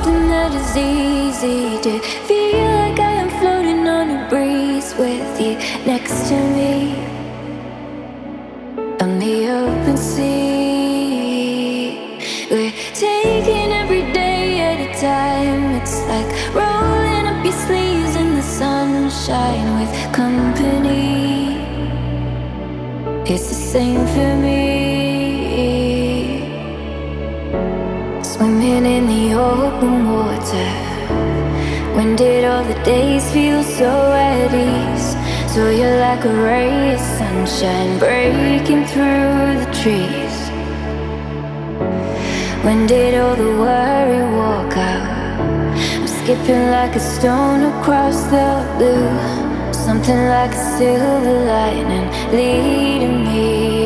something that is easy to feel like I am floating on a breeze with you next to me on the open sea. We're taking every day at a time. It's like rolling up your sleeves in the sunshine with company. It's the same for me. Swimming in the open water. When did all the days feel so at ease? So you're like a ray of sunshine breaking through the trees. When did all the worry walk out? I'm skipping like a stone across the blue. Something like a silver lining leading me